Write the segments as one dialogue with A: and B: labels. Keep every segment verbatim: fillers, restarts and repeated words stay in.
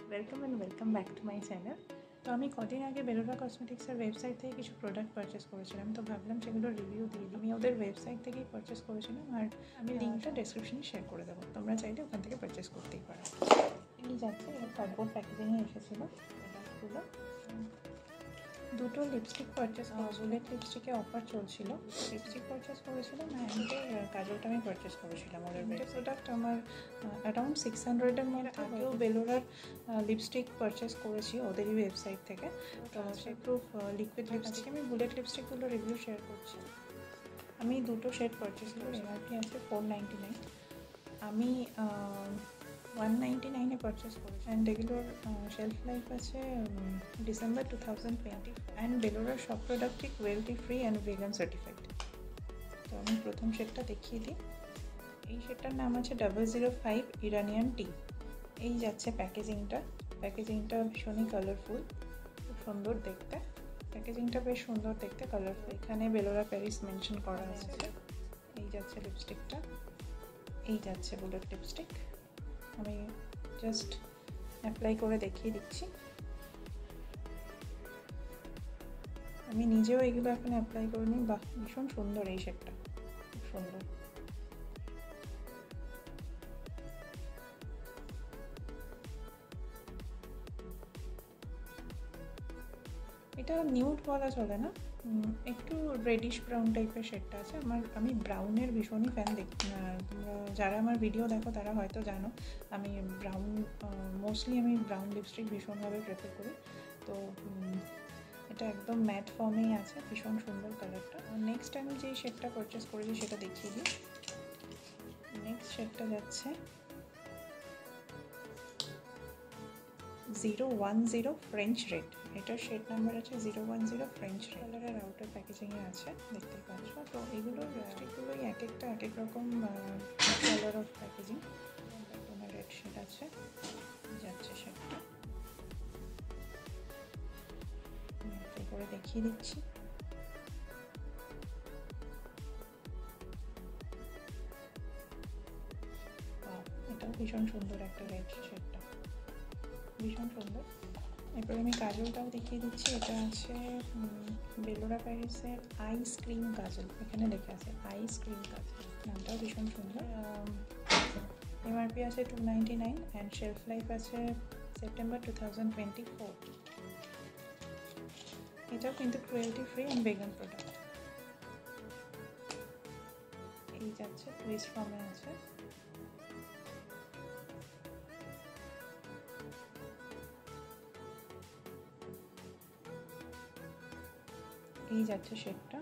A: Welcome and welcome back to my channel. তো আমি কদিন আগে বেলোরা কসমেটিক্সের ওয়েবসাইট থেকে কিছু প্রোডাক্ট পারচেস করেছিলাম, তো ভাবলাম সেগুলো রিভিউ দিয়ে দিই। আমি ওদের ওয়েবসাইট থেকেই পারচেস করেছিলাম আর আমি লিঙ্কটা ডেসক্রিপশনে শেয়ার করে দেবো, তোমরা চাইলে ওখান থেকে পারচেস করতেই পারো। এই যাচ্ছে এটা কার্ডবোর্ড প্যাকেজিংয়ে এসেছিলো প্রোডাক্টগুলো। দুটো লিপস্টিক পারচেস বুলেট লিপস্টিকে অফার চলছিল, লিপস্টিক পারচেস করেছিলাম অ্যান্ড কাজলটা আমি পারচেস করেছিলাম। ওদের প্রোডাক্ট আমার অ্যারাউন্ড সিক্স হান্ড্রেডের মধ্যে। আগেও বেলোরার লিপস্টিক পারচেস করেছি ওদেরই ওয়েবসাইট থেকে, তো সে প্রুফ লিকুইড লিপস্টিক। আমি বুলেট লিপস্টিকগুলো রিভিউ শেয়ার করছি। আমি দুটো শেড পারচেস করি, এমআরপি আছে ফোর নাইনটি নাইন, আমি ওয়ান নাইনটি নাইনে পারচেস করেছি অ্যান্ড এগুলোর শেলফ লাইফ আছে December two thousand twenty and বেলোরার সব প্রোডাক্টই cruelty free and vegan certified. তো আমি প্রথম শেডটা দেখিয়ে দিই। এই শেডটার নাম আছে double zero five Iranian tea. এই যাচ্ছে প্যাকেজিংটা, প্যাকেজিংটা ভীষণই কালারফুল, খুব সুন্দর দেখতে। প্যাকেজিংটা বেশ সুন্দর দেখতে, কালারফুল। এখানে বেলোরা প্যারিস মেনশন করা আছে। এই যাচ্ছে লিপস্টিকটা, এই যাচ্ছে বুলেট লিপস্টিক। আমি জাস্ট অ্যাপ্লাই করে দেখিয়ে দিচ্ছি। আমি নিজেও এগুলো এখন অ্যাপ্লাই করে নিই। বাহ, ভীষণ সুন্দর এই শেডটা, খুব সুন্দর। এটা নিউড বলা চলে না, একটু রেডিশ ব্রাউন টাইপের শেডটা আছে। আমার আমি ব্রাউনের ভীষণই ফ্যান। দেখ তোমরা যারা আমার ভিডিও দেখো তারা হয়তো জানো আমি ব্রাউন মোস্টলি আমি ব্রাউন লিপস্টিক ভীষণভাবে প্রেফার করি। তো এটা একদম ম্যাট ফর্মেই আছে, ভীষণ সুন্দর কালারটা। নেক্সট আমি যেই শেডটা পারচেস করেছি সেটা দেখিয়ে দিই। নেক্সট শেডটা যাচ্ছে zero one zero French red. এটার শেড নাম্বার আছে zero one zero French red. কালারের আউটার প্যাকেজিংয়ে আছে, দেখতে পাচ্ছ। তো এগুলোর লিপস্টিকগুলোই এক একটা এক এক রকম কালার অফ প্যাকেজিং। তোমার রেড শেড আছে, যাচ্ছে শেডটা অ্যাপ্লাই করে দেখিয়ে দিচ্ছি। এটাও ভীষণ সুন্দর একটা রেড শেডটা, ভীষণ সুন্দর। এরপর আমি কাজলটাও দেখিয়ে দিচ্ছি। এটা আছে বেলোরা প্যারিসের আইসক্রিম কাজল, এখানে লেখা আছে আইসক্রিম কাজল, নামটাও ভীষণ সুন্দর। এমআরপি আছে two ninety nine and shelf life আছে September two thousand twenty four. এটাও কিন্তু cruelty free and vegan product. এই যাচ্ছে টুইস্ট ফর্মে আছে। এই যাচ্ছে শেডটা,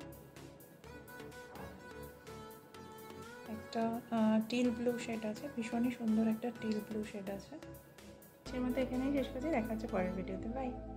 A: একটা টিল ব্লু শেড আছে, ভীষণই সুন্দর একটা টিল ব্লু শেড আছে। সে মতো এখানেই শেষ করছি, দেখা হচ্ছে পরের ভিডিওতে। বাই।